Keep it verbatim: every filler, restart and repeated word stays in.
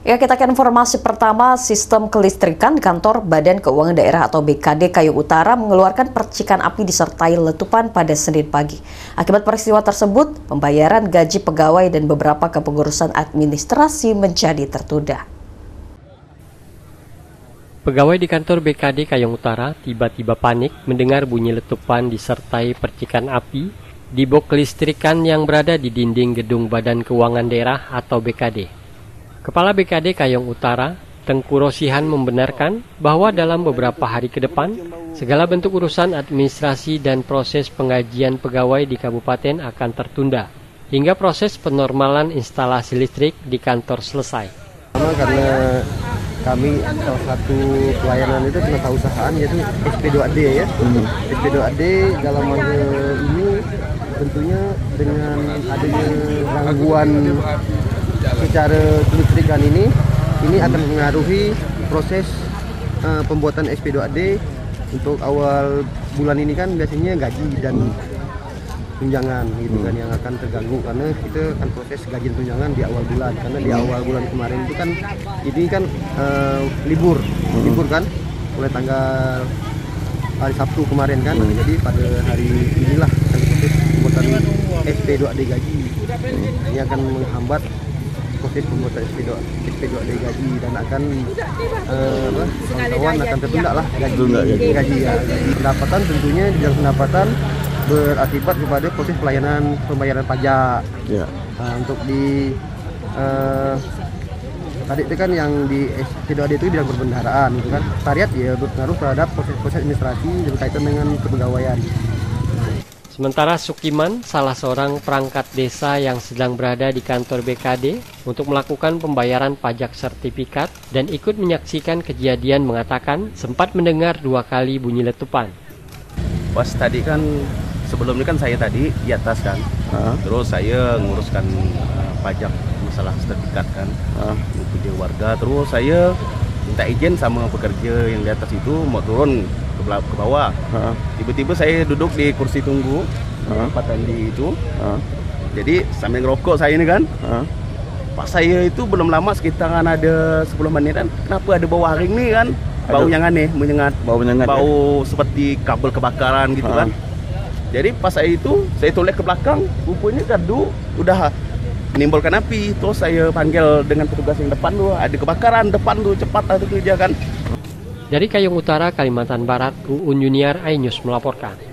Ya, kita ke informasi pertama. Sistem kelistrikan di kantor Badan Keuangan Daerah atau B K D Kayong Utara mengeluarkan percikan api disertai letupan pada Senin pagi. Akibat peristiwa tersebut, pembayaran gaji pegawai dan beberapa kepengurusan administrasi menjadi tertunda. Pegawai di kantor B K D Kayong Utara tiba-tiba panik mendengar bunyi letupan disertai percikan api di box kelistrikan yang berada di dinding gedung Badan Keuangan Daerah atau B K D. Kepala B K D Kayong Utara, Tengku Rosihan, membenarkan bahwa dalam beberapa hari ke depan, segala bentuk urusan administrasi dan proses penggajian pegawai di kabupaten akan tertunda, hingga proses penormalan instalasi listrik di kantor selesai. Karena kami salah satu pelayanan itu penata usahaan yaitu S P dua D ya. Hmm. S P dua D dalam hal ini tentunya dengan adanya gangguan secara kelistrikan ini ini akan mengaruhi proses uh, pembuatan S P dua D. Untuk awal bulan ini kan biasanya gaji dan tunjangan gitu kan yang akan terganggu karena kita kan proses gaji dan tunjangan di awal bulan, karena di awal bulan kemarin itu kan ini kan uh, libur libur kan mulai tanggal hari Sabtu kemarin kan. Hmm. Jadi pada hari inilah proses pembuatan S P dua D gaji ini akan menghambat proses pembuatan S P dua D gaji dan akan uh, apa, kawan-kawan akan tertunda lah gaji gaji, gaji ya gaji pendapatan tentunya dalam pendapatan berakibat kepada proses pelayanan pembayaran pajak. Ya. Nah, untuk di uh, tadi itu kan yang di S P dua D itu bidang perbendaharaan gitu kan. Tariat ya berpengaruh terhadap proses-proses administrasi yang berkaitan dengan kepegawaian. Sementara Sukiman, salah seorang perangkat desa yang sedang berada di kantor B K D untuk melakukan pembayaran pajak sertifikat dan ikut menyaksikan kejadian, mengatakan sempat mendengar dua kali bunyi letupan. Pas tadi kan sebelum ini kan saya tadi di atas kan, uh. terus saya nguruskan uh, pajak masalah sertifikat kan, uh. punya warga. Terus saya minta izin sama pekerja yang di atas itu mau turun ke, ke bawah. Uh. Tiba-tiba saya duduk di kursi tunggu uh. Pak Tandi itu. Uh. Jadi sambil ngerokok saya ini kan. Uh. Pas saya itu belum lama sekitaran ada sepuluh menitan, kenapa ada bau haring nih kan? Bau yang aneh, menyengat, bau menyengat, bau ya? Seperti kabel kebakaran gitu ha. Kan. Jadi pas saya itu, saya toleh ke belakang, rupanya kadu udah menimbulkan api. Terus saya panggil dengan petugas yang depan tuh, ada kebakaran depan tuh, cepat lah kerja kan. Dari Kayong Utara, Kalimantan Barat, Uun Junior, iNews melaporkan.